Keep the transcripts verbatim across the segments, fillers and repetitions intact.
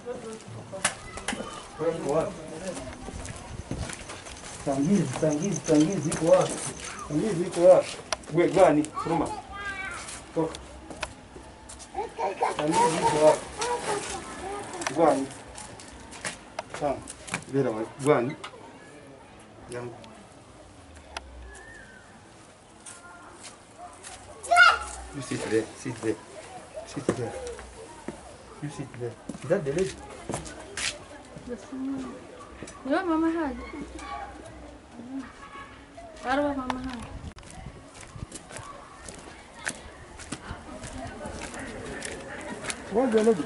Tangizi, tangizi, tangizi iko wapi? Tangizi iko wapi? Wewe gani? Furuma. Toka. Tangizi iko wapi? Gwani. Sawa. Vera wa gwani. Yangu. You sit there, sit there. Sit there. You sit there. Is that the lady? Yes, mama. Yo, mama had. Arwa mama had. What's the lady?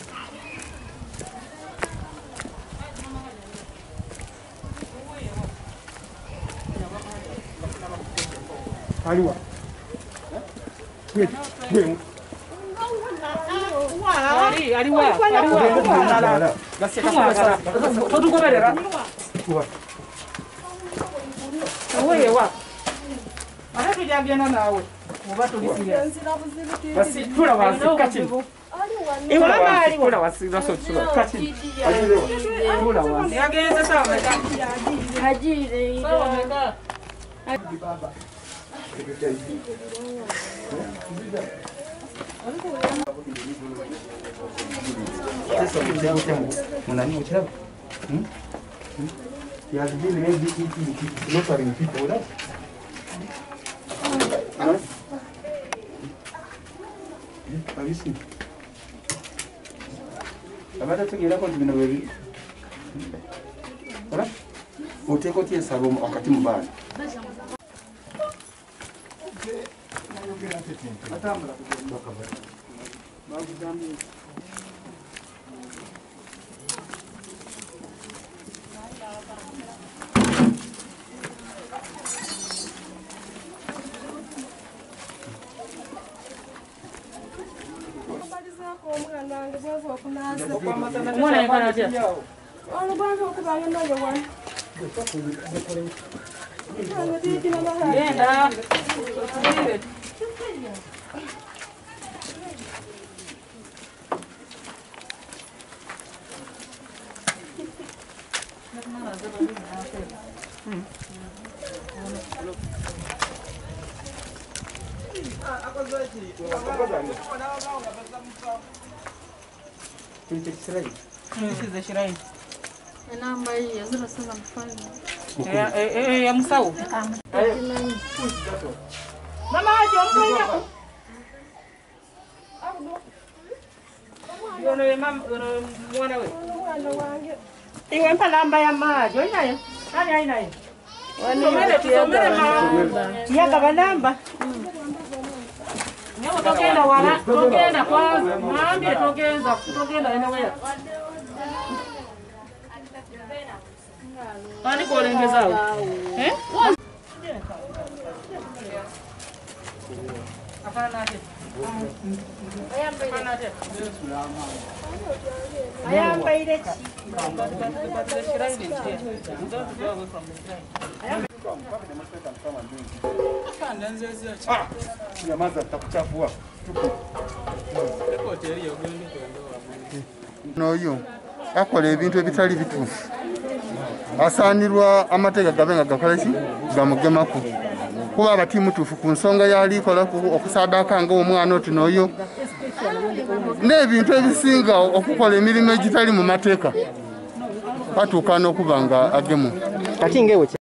Aliwa. Wait, wait. Ali, aliwa, aliwa. Basi kama tutugoberera. Wewe wa. Ara tujabyana nawe. Muba tulisiya. Basi tula wasi kati. Iwa mali tula wasi naso tula kati. Tula wasi. Yagenza sawa. Hajire ida. Hadi baba. Sasa ukitaka utamu. Mnani uchao? Hmm? He has been maybe eating slaughtering people, right? Huh? Have you seen? Abada tugira ko tubino webi. Ora? Uteko tie salomo wakati mbaya. Atambula kutoka baba. Babu jamii. Omwana yekana atya? Genda. This is the shrine. Namba hii yazura sana mfalme. Eh eh ya Musau. Mama aje mfanya. Yono mama mwana we. Mwana wangu. Iwe mpa namba ya maji. Oinayo. Nani ainayo? Wani tusomere mama. Ya baba namba. Nyo tokenda wala tokenda kwanza. Maambie tokenda tokenda ene wewe. Ani kuolengeza eh? Afana ate. Afana ate. Ayamba ile chi. Ah, nyamaza tutakuchafua. Noyo akola ebintu ebitali bituufu. Asanirwa amateeka gabenga gakoleki gamugemako. Kuba abati mutuufu ku nsonga yali kola okusadaka nga omwana oti noyo. N'ebintu ebisinga okukola emirimu egitali mu mateeka. Patuuka n'okuba nga agemu. Kati ngewe